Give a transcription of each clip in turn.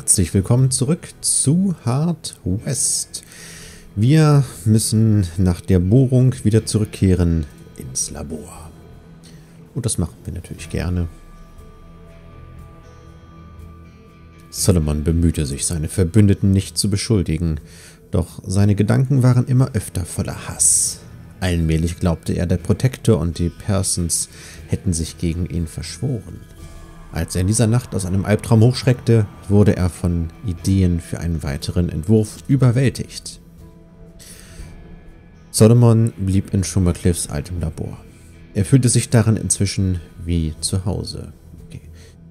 Herzlich willkommen zurück zu Hard West. Wir müssen nach der Bohrung wieder zurückkehren ins Labor. Und das machen wir natürlich gerne. Solomon bemühte sich, seine Verbündeten nicht zu beschuldigen, doch seine Gedanken waren immer öfter voller Hass. Allmählich glaubte er, der Protektor und die Persons hätten sich gegen ihn verschworen. Als er in dieser Nacht aus einem Albtraum hochschreckte, wurde er von Ideen für einen weiteren Entwurf überwältigt. Solomon blieb in Schumachercliffs altem Labor. Er fühlte sich darin inzwischen wie zu Hause. Okay.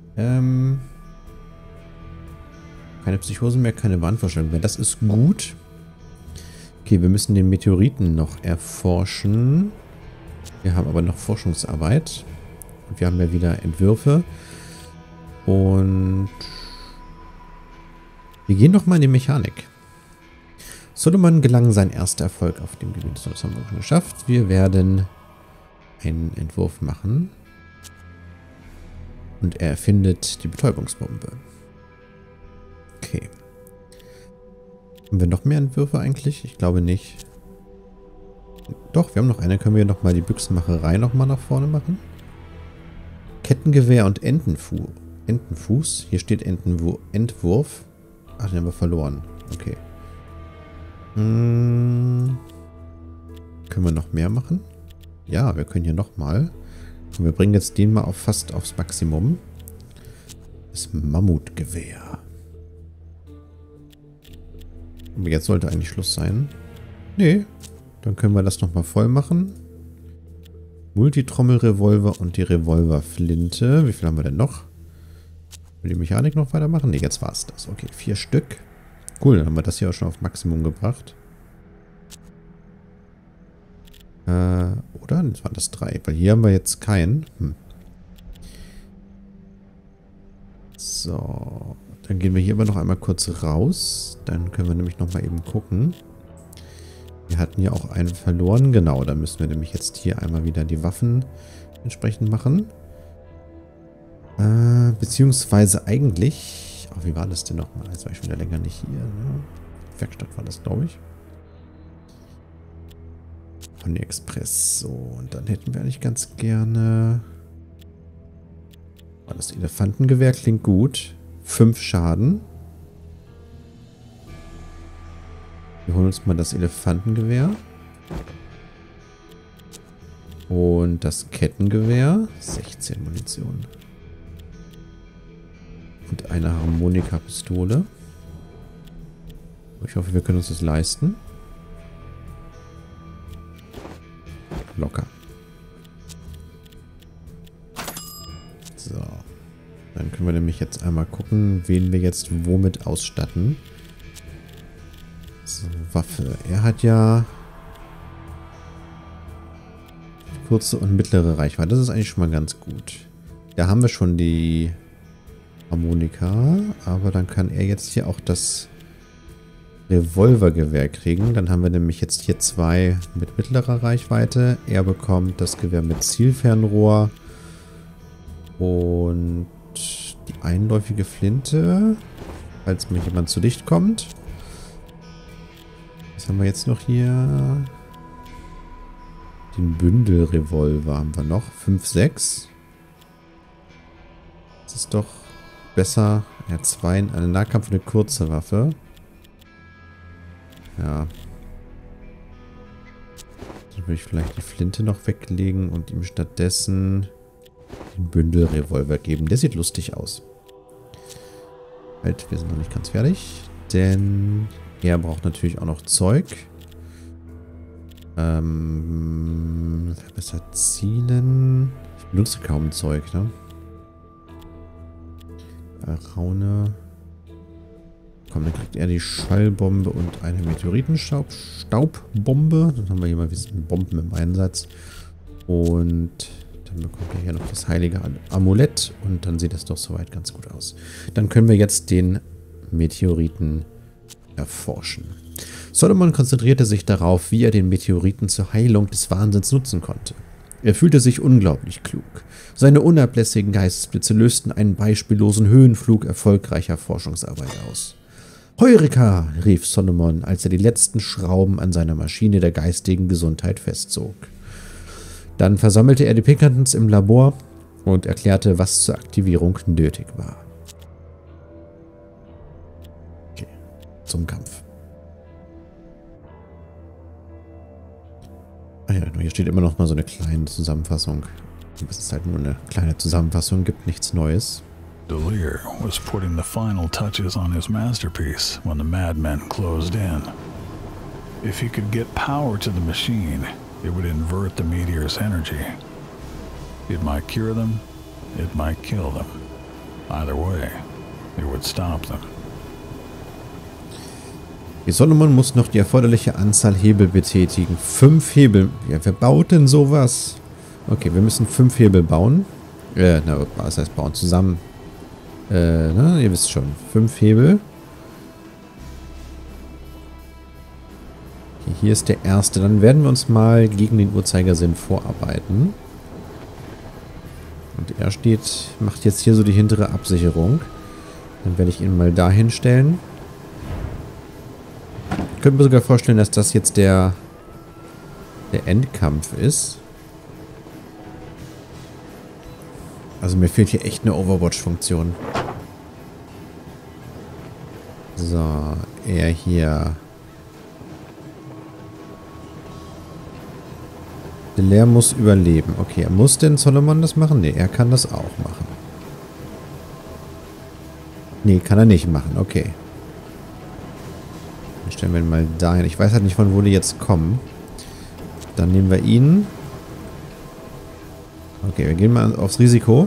Keine Psychosen mehr, keine Wahnvorstellungen mehr. Das ist gut. Okay, wir müssen den Meteoriten noch erforschen. Wir haben aber noch Forschungsarbeit. Und wir haben ja wieder Entwürfe. Und wir gehen nochmal in die Mechanik. Solomon gelang sein erster Erfolg auf dem Gebiet. Das haben wir schon geschafft. Wir werden einen Entwurf machen. Und er erfindet die Betäubungsbombe. Okay. Haben wir noch mehr Entwürfe eigentlich? Ich glaube nicht. Doch, wir haben noch eine. Können wir nochmal die Büchsenmacherei nochmal nach vorne machen? Kettengewehr und Entenfuß. Hier steht Entwurf. Ach, den haben wir verloren. Okay. Können wir noch mehr machen? Ja, wir können hier nochmal. Und wir bringen jetzt den mal fast aufs Maximum. Das Mammutgewehr. Aber jetzt sollte eigentlich Schluss sein. Nee. Dann können wir das nochmal voll machen. Multitrommelrevolver und die Revolverflinte. Wie viel haben wir denn noch? Will die Mechanik noch weitermachen? Ne, jetzt war es das. Okay, 4 Stück. Cool, dann haben wir das hier auch schon auf Maximum gebracht. Oder? Jetzt waren das 3. Weil hier haben wir jetzt keinen. So. Dann gehen wir hier aber noch einmal kurz raus. Dann können wir nämlich nochmal eben gucken. Wir hatten ja auch einen verloren. Genau, dann müssen wir nämlich jetzt hier einmal wieder die Waffen entsprechend machen. Beziehungsweise eigentlich... Oh, wie war das denn nochmal? Jetzt war ich schon wieder länger nicht hier. Ne? Werkstatt war das, glaube ich. Pony Express. So, und dann hätten wir eigentlich ganz gerne... Oh, das Elefantengewehr klingt gut. 5 Schaden. Wir holen uns mal das Elefantengewehr. Und das Kettengewehr. 16 Munition. Und eine Harmonika-Pistole. Ich hoffe, wir können uns das leisten. Locker. So. Dann können wir nämlich jetzt einmal gucken, wen wir jetzt womit ausstatten. So, Waffe. Er hat ja kurze und mittlere Reichweite. Das ist eigentlich schon mal ganz gut. Da haben wir schon die Harmonika, aber dann kann er jetzt hier auch das Revolvergewehr kriegen. Dann haben wir nämlich jetzt hier 2 mit mittlerer Reichweite. Er bekommt das Gewehr mit Zielfernrohr und die einläufige Flinte, falls mir jemand zu dicht kommt. Was haben wir jetzt noch hier? Den Bündelrevolver haben wir noch. 5,6. Das ist doch besser. Er hat 2 in einem Nahkampf und eine kurze Waffe. Ja. Dann würde ich vielleicht die Flinte noch weglegen und ihm stattdessen den Bündelrevolver geben. Der sieht lustig aus. Halt, wir sind noch nicht ganz fertig. Denn er braucht natürlich auch noch Zeug. Besser zielen. Ich benutze kaum Zeug, ne? Raune. Komm, dann kriegt er die Schallbombe und eine Meteoritenstaubbombe. Dann haben wir hier mal ein bisschen Bomben im Einsatz. Und dann bekommt er hier noch das heilige Amulett. Und dann sieht das doch soweit ganz gut aus. Dann können wir jetzt den Meteoriten erforschen. Solomon konzentrierte sich darauf, wie er den Meteoriten zur Heilung des Wahnsinns nutzen konnte. Er fühlte sich unglaublich klug. Seine unablässigen Geistesblitze lösten einen beispiellosen Höhenflug erfolgreicher Forschungsarbeit aus. »Heureka«, rief Solomon, als er die letzten Schrauben an seiner Maschine der geistigen Gesundheit festzog. Dann versammelte er die Pinkertons im Labor und erklärte, was zur Aktivierung nötig war. Okay, zum Kampf. Ah ja, hier steht immer noch mal so eine kleine Zusammenfassung. Es ist halt nur eine kleine Zusammenfassung, gibt nichts Neues. Delir was putting the final touches on his masterpiece when the madmen closed in. If he could get power to the machine, it would invert the meteor's energy. It might cure them, it might kill them. Either way, it would stop them. Solomon muss noch die erforderliche Anzahl Hebel betätigen. 5 Hebel. Ja, wer baut denn sowas? Okay, wir müssen 5 Hebel bauen. Was heißt bauen? Zusammen. Ihr wisst schon. 5 Hebel. Okay, hier ist der erste. Dann werden wir uns mal gegen den Uhrzeigersinn vorarbeiten. Und er macht jetzt hier so die hintere Absicherung. Dann werde ich ihn mal dahin stellen. Ich könnte mir sogar vorstellen, dass das jetzt der Endkampf ist. Also mir fehlt hier echt eine Overwatch-Funktion. So, er hier. Delir muss überleben. Okay, muss denn Solomon das machen? Ne, er kann das auch machen. Ne, kann er nicht machen. Okay. Dann stellen wir ihn mal dahin. Ich weiß halt nicht, von wo die jetzt kommen. Dann nehmen wir ihn. Okay, wir gehen mal aufs Risiko.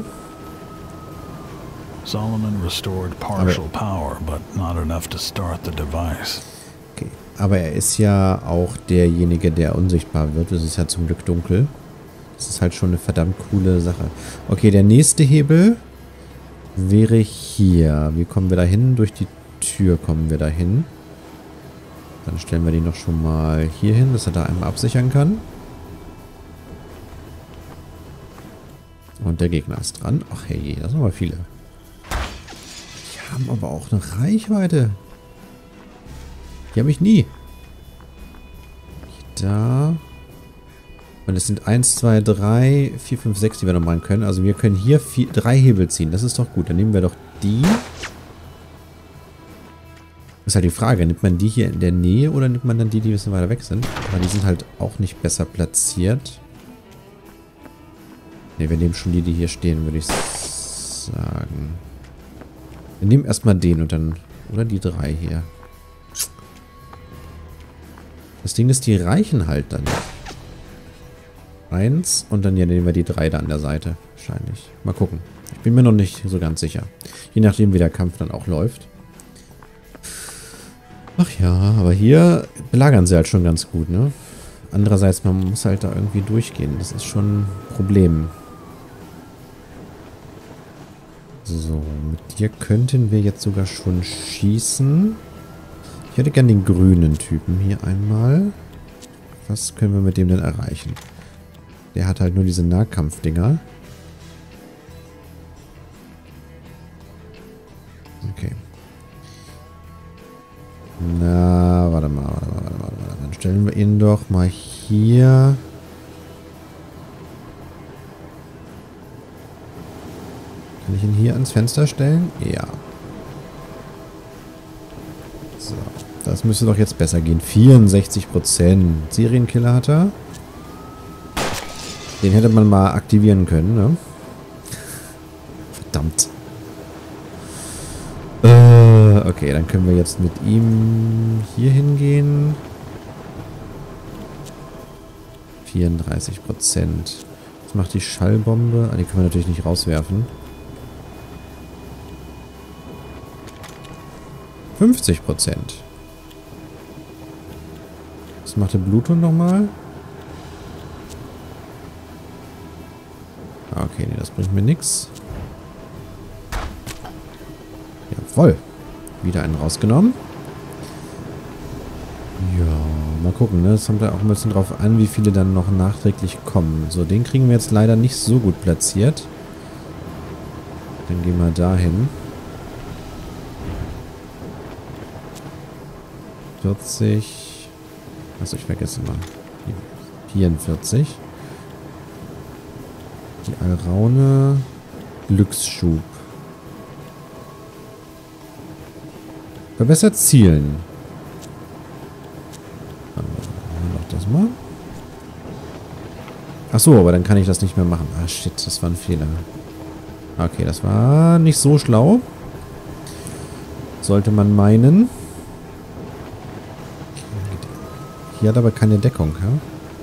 Solomon restored partial power, but not enough to start the device. Okay, aber er ist ja auch derjenige, der unsichtbar wird. Es ist ja zum Glück dunkel. Das ist halt schon eine verdammt coole Sache. Okay, der nächste Hebel wäre hier. Wie kommen wir da hin? Durch die Tür kommen wir da hin. Dann stellen wir den noch schon mal hier hin, dass er da einmal absichern kann. Und der Gegner ist dran. Ach hey, das sind aber viele. Die haben aber auch eine Reichweite. Die habe ich nie. Da. Und es sind 1, 2, 3, 4, 5, 6, die wir noch machen können. Also wir können hier 3 Hebel ziehen. Das ist doch gut. Dann nehmen wir doch die. Das ist halt die Frage. Nimmt man die hier in der Nähe oder nimmt man dann die ein bisschen weiter weg sind? Aber die sind halt auch nicht besser platziert. Ne, wir nehmen schon die hier stehen, würde ich sagen. Wir nehmen erstmal den und dann... Oder die 3 hier. Das Ding ist, die reichen halt dann. 1 und dann ja, nehmen wir die 3 da an der Seite. Wahrscheinlich. Mal gucken. Ich bin mir noch nicht so ganz sicher. Je nachdem, wie der Kampf dann auch läuft. Ach ja, aber hier belagern sie halt schon ganz gut, ne? Andererseits, man muss halt da irgendwie durchgehen. Das ist schon ein Problem. So, mit dir könnten wir jetzt sogar schon schießen. Ich hätte gern den grünen Typen hier einmal. Was können wir mit dem denn erreichen? Der hat halt nur diese Nahkampfdinger. Okay. Na, warte mal. Dann stellen wir ihn doch mal hier. Kann ich ihn hier ans Fenster stellen? Ja. So. Das müsste doch jetzt besser gehen. 64%. Serienkiller hat er. Den hätte man mal aktivieren können, ne? Verdammt. Okay, dann können wir jetzt mit ihm hier hingehen. 34%. Was macht die Schallbombe? Ah, die können wir natürlich nicht rauswerfen. 50%. Was macht der Blutung nochmal? Okay, nee, das bringt mir nichts. Jawohl. Wieder einen rausgenommen. Ja, mal gucken, ne? Das kommt ja auch ein bisschen drauf an, wie viele dann noch nachträglich kommen. So, den kriegen wir jetzt leider nicht so gut platziert. Dann gehen wir dahin. 40. Achso, ich vergesse mal. 44. Die Alraune. Glücksschub. Verbessert Zielen. Dann noch das mal. Achso, aber dann kann ich das nicht mehr machen. Ah, shit, das war ein Fehler. Okay, das war nicht so schlau. Sollte man meinen. Hier hat aber keine Deckung, ja?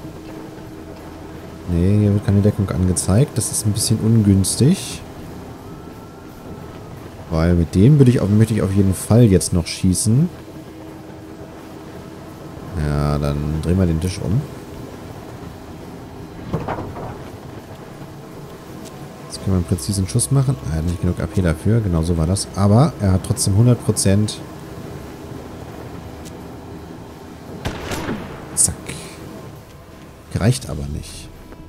Nee, hier wird keine Deckung angezeigt. Das ist ein bisschen ungünstig. Weil mit dem möchte ich auf jeden Fall jetzt noch schießen. Ja, dann drehen wir den Tisch um. Jetzt können wir einen präzisen Schuss machen. Er hat nicht genug AP dafür. Genau so war das. Aber er hat trotzdem 100%. Zack. Reicht aber nicht.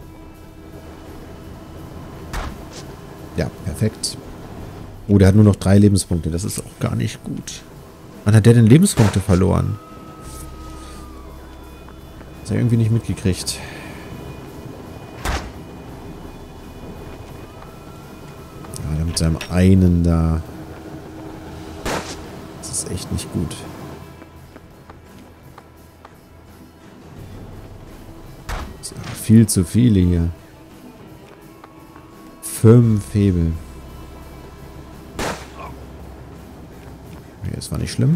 Ja, perfekt. Oh, der hat nur noch 3 Lebenspunkte. Das ist auch gar nicht gut. Wann hat der denn Lebenspunkte verloren? Das hat er irgendwie nicht mitgekriegt. Ja, mit seinem einen da. Das ist echt nicht gut. Das ist viel zu viele hier. 5 Hebel. Okay, das war nicht schlimm.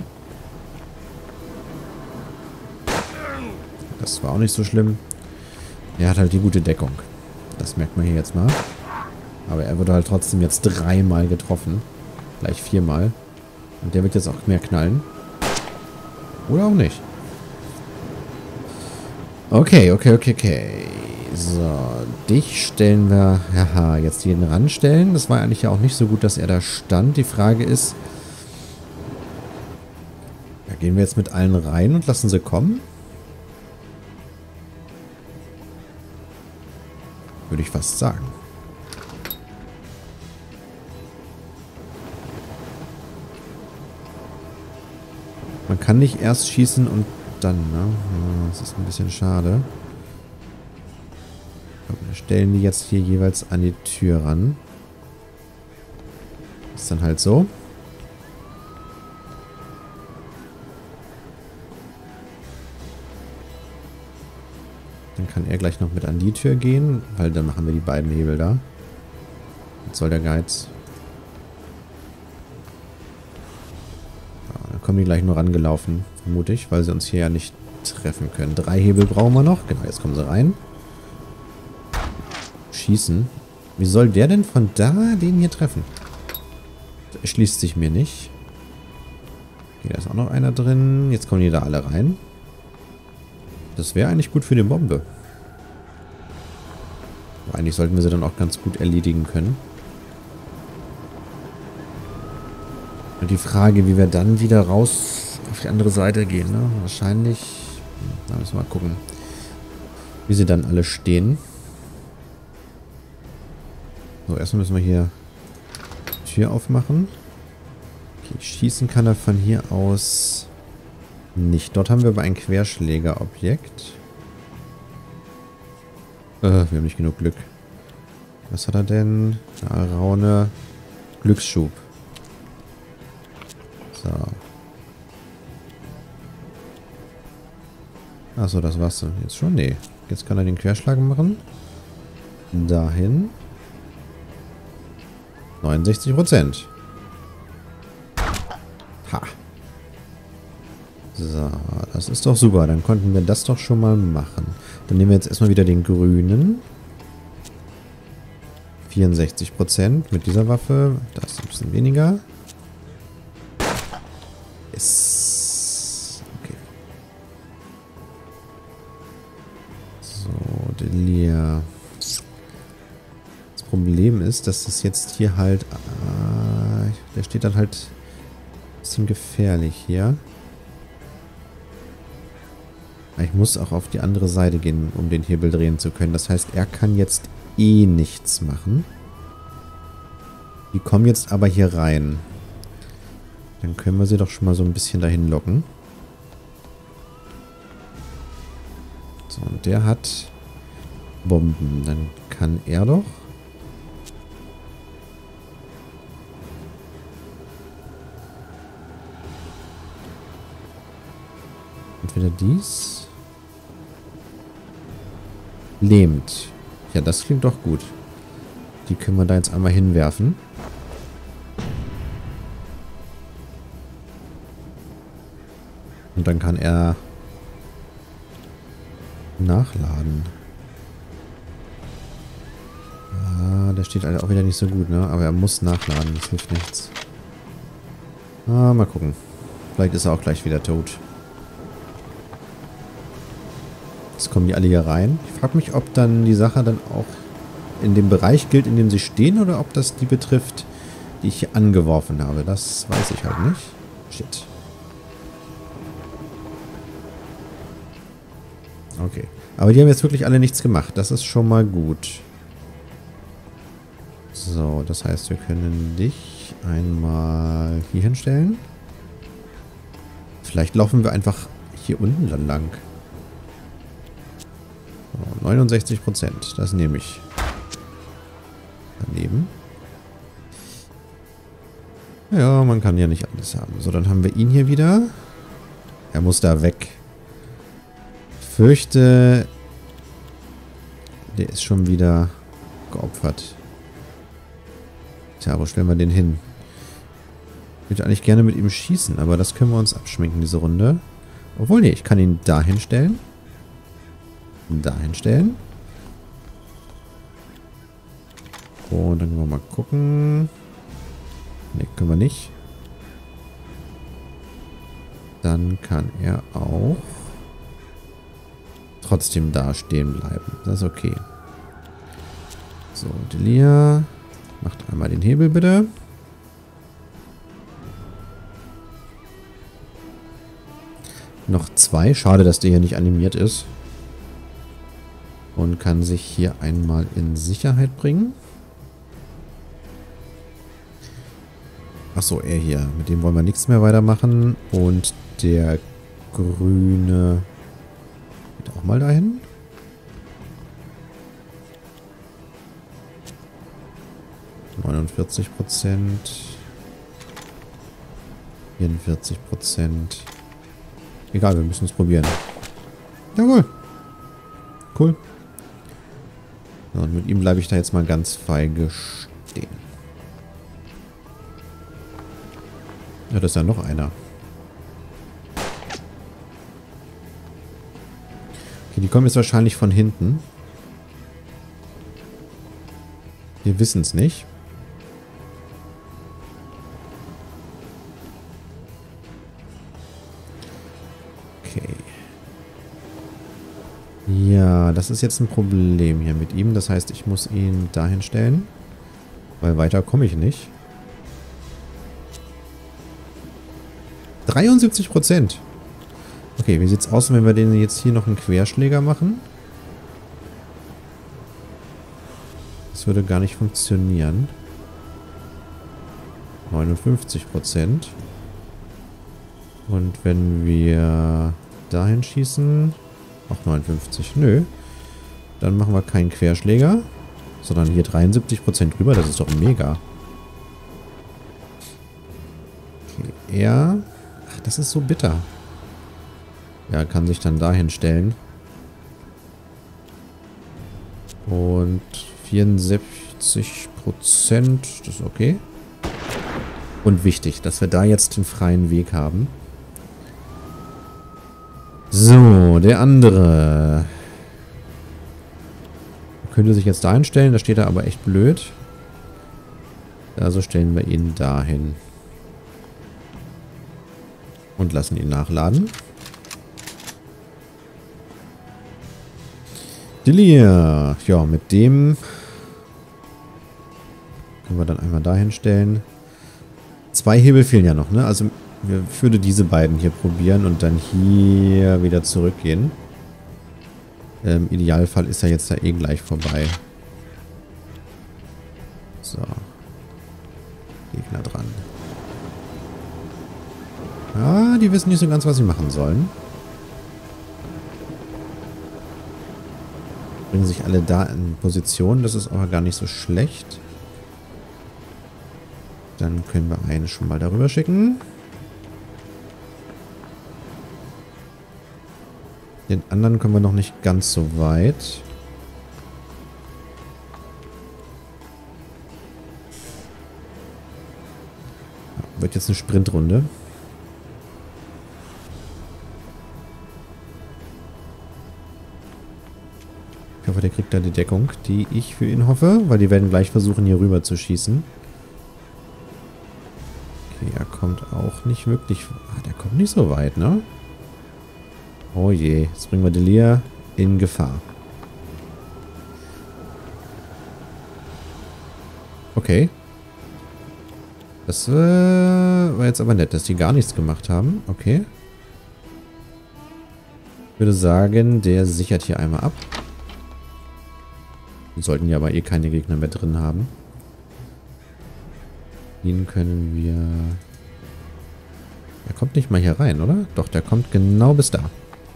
Das war auch nicht so schlimm. Er hat halt die gute Deckung. Das merkt man hier jetzt mal. Aber er wurde halt trotzdem jetzt 3-mal getroffen. Gleich 4-mal. Und der wird jetzt auch mehr knallen. Oder auch nicht. Okay. So, dich stellen wir... Haha, jetzt hier ranstellen. Das war eigentlich ja auch nicht so gut, dass er da stand. Die Frage ist... Ja, gehen wir jetzt mit allen rein und lassen sie kommen? Würde ich fast sagen. Man kann nicht erst schießen und dann, ne? Das ist ein bisschen schade. Wir stellen die jetzt hier jeweils an die Tür ran. Ist dann halt so. Dann kann er gleich noch mit an die Tür gehen, weil dann machen wir die beiden Hebel da. Jetzt soll der Geiz. Ja, dann kommen die gleich nur rangelaufen, vermute ich, weil sie uns hier ja nicht treffen können. 3 Hebel brauchen wir noch. Genau, jetzt kommen sie rein. Schießen. Wie soll der denn von da den hier treffen? Das erschließt sich mir nicht. Okay, da ist auch noch einer drin. Jetzt kommen die da alle rein. Das wäre eigentlich gut für die Bombe. Aber eigentlich sollten wir sie dann auch ganz gut erledigen können. Und die Frage, wie wir dann wieder raus auf die andere Seite gehen, ne? Wahrscheinlich... Da müssen wir mal gucken, wie sie dann alle stehen. So, erstmal müssen wir hier die Tür aufmachen. Okay, schießen kann er von hier aus... nicht. Dort haben wir aber ein Querschlägerobjekt. Wir haben nicht genug Glück. Was hat er denn? Eine Alraune. Glücksschub. So. Achso, das war's so. Jetzt schon? Nee. Jetzt kann er den Querschlag machen. Dahin. 69%. Ha. So, das ist doch super. Dann konnten wir das doch schon mal machen. Dann nehmen wir jetzt erstmal wieder den grünen. 64% mit dieser Waffe. Das ist ein bisschen weniger. Yes. Okay. So, Delia. Das Problem ist, dass das jetzt hier halt... der steht dann halt ein bisschen gefährlich hier. Ich muss auch auf die andere Seite gehen, um den Hebel drehen zu können. Das heißt, er kann jetzt eh nichts machen. Die kommen jetzt aber hier rein. Dann können wir sie doch schon mal so ein bisschen dahin locken. So, und der hat Bomben. Dann kann er doch... Entweder dies... Lähmt. Ja, das klingt doch gut. Die können wir da jetzt einmal hinwerfen. Und dann kann er nachladen. Ah, der steht halt auch wieder nicht so gut, ne? Aber er muss nachladen, das hilft nichts. Ah, mal gucken. Vielleicht ist er auch gleich wieder tot. Jetzt kommen die alle hier rein. Ich frage mich, ob dann die Sache dann auch in dem Bereich gilt, in dem sie stehen, oder ob das die betrifft, die ich hier angeworfen habe. Das weiß ich halt nicht. Shit. Okay. Aber die haben jetzt wirklich alle nichts gemacht. Das ist schon mal gut. So, das heißt, wir können dich einmal hier hinstellen. Vielleicht laufen wir einfach hier unten dann lang. So, 69%. Das nehme ich. Daneben. Ja, man kann ja nicht alles haben. So, dann haben wir ihn hier wieder. Er muss da weg. Ich fürchte, der ist schon wieder geopfert. Tja, wo stellen wir den hin? Ich würde eigentlich gerne mit ihm schießen, aber das können wir uns abschminken, diese Runde. Obwohl, nee, ich kann ihn dahin stellen. Dahin stellen. Und dann können wir mal gucken. Ne, können wir nicht. Dann kann er auch trotzdem da stehen bleiben. Das ist okay. So, Delia. Macht einmal den Hebel bitte. Noch 2. Schade, dass der hier nicht animiert ist. Und kann sich hier einmal in Sicherheit bringen. Achso, er hier. Mit dem wollen wir nichts mehr weitermachen. Und der grüne geht auch mal dahin. ,49%. 44%. Egal, wir müssen es probieren. Jawohl. Cool. So, und mit ihm bleibe ich da jetzt mal ganz feige stehen. Ja, das ist ja noch einer. Okay, die kommen jetzt wahrscheinlich von hinten. Wir wissen es nicht. Okay. Ja, das ist jetzt ein Problem hier mit ihm. Das heißt, ich muss ihn dahin stellen. Weil weiter komme ich nicht. 73%. Okay, wie sieht's aus, wenn wir den jetzt hier noch einen Querschläger machen? Das würde gar nicht funktionieren. 59%. Und wenn wir dahin schießen... Auch 59. Nö. Dann machen wir keinen Querschläger. Sondern hier 73% drüber. Das ist doch mega. Okay, er... Ach, das ist so bitter. Ja, kann sich dann dahin stellen. Und 74%. Das ist okay. Und wichtig, dass wir da jetzt einen freien Weg haben. So, der andere. Könnte sich jetzt dahin stellen, da steht er aber echt blöd. Also stellen wir ihn dahin. Und lassen ihn nachladen. Delia. Ja, mit dem können wir dann einmal dahin stellen. 2 Hebel fehlen ja noch, ne? Also ich würde diese beiden hier probieren und dann hier wieder zurückgehen. Im Idealfall ist er jetzt da eh gleich vorbei. So. Gegner dran. Ja, die wissen nicht so ganz, was sie machen sollen. Bringen sich alle da in Position. Das ist aber gar nicht so schlecht. Dann können wir einen schon mal darüber schicken. Den anderen kommen wir noch nicht ganz so weit. Ja, wird jetzt eine Sprintrunde. Ich hoffe, der kriegt da die Deckung, die ich für ihn hoffe, weil die werden gleich versuchen, hier rüber zu schießen. Okay, er kommt auch nicht wirklich... Ah, der kommt nicht so weit, ne? Oh je, jetzt bringen wir Delia in Gefahr. Okay. Das war jetzt aber nett, dass die gar nichts gemacht haben. Okay. Ich würde sagen, der sichert hier einmal ab. Wir sollten ja aber eh keine Gegner mehr drin haben. Den können wir... Der kommt nicht mal hier rein, oder? Doch, der kommt genau bis da.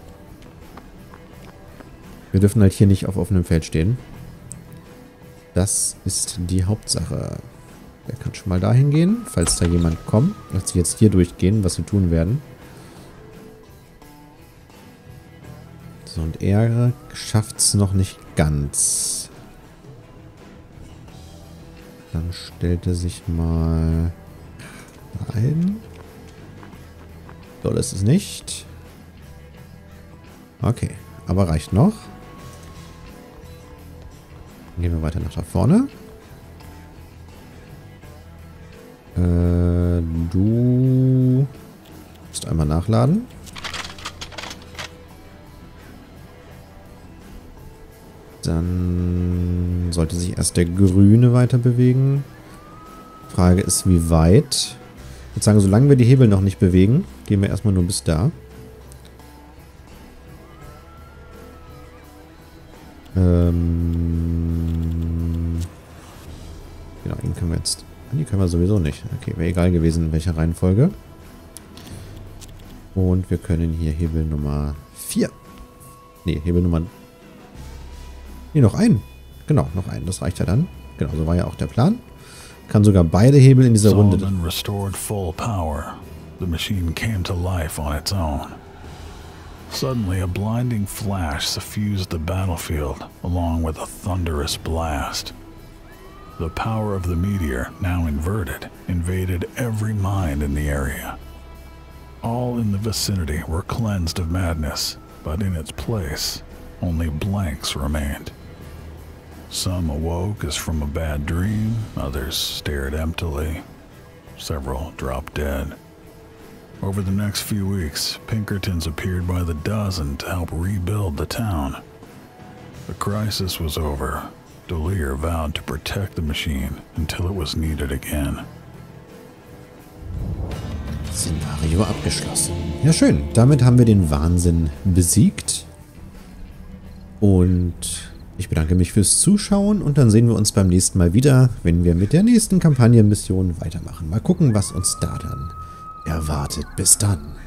Wir dürfen halt hier nicht auf offenem Feld stehen. Das ist die Hauptsache. Der kann schon mal dahin gehen, falls da jemand kommt. Dass sie jetzt hier durchgehen, was sie tun werden. So, und er schafft es noch nicht ganz. Dann stellt er sich mal ein. So, das ist nicht. Okay, aber reicht noch. Dann gehen wir weiter nach da vorne. Du musst einmal nachladen. Dann sollte sich erst der Grüne weiter bewegen. Frage ist, wie weit. Ich würde sagen, solange wir die Hebel noch nicht bewegen, gehen wir erstmal nur bis da. Genau, ihn können wir jetzt... Die können wir sowieso nicht. Okay, wäre egal gewesen, in welcher Reihenfolge. Und wir können hier Hebel Nummer 4. Ne, Hebel Nummer... Ne, noch einen. Genau, noch einen. Das reicht ja dann. Genau, so war ja auch der Plan. Kann sogar beide Hebel in dieser Runde... Solomon restored full power. The machine came to life on its own. Suddenly, a blinding flash suffused the battlefield, along with a thunderous blast. The power of the meteor, now inverted, invaded every mind in the area. All in the vicinity were cleansed of madness, but in its place, only blanks remained. Some awoke as from a bad dream, others stared emptily. Several dropped dead. Over the next few weeks, Pinkertons appeared by the dozen to help rebuild the town. The crisis was over. Delir vowed to protect the machine until it was needed again. Szenario abgeschlossen. Ja, schön. Damit haben wir den Wahnsinn besiegt. Und ich bedanke mich fürs Zuschauen und dann sehen wir uns beim nächsten Mal wieder, wenn wir mit der nächsten Kampagnenmission weitermachen. Mal gucken, was uns da dann erwartet. Bis dann.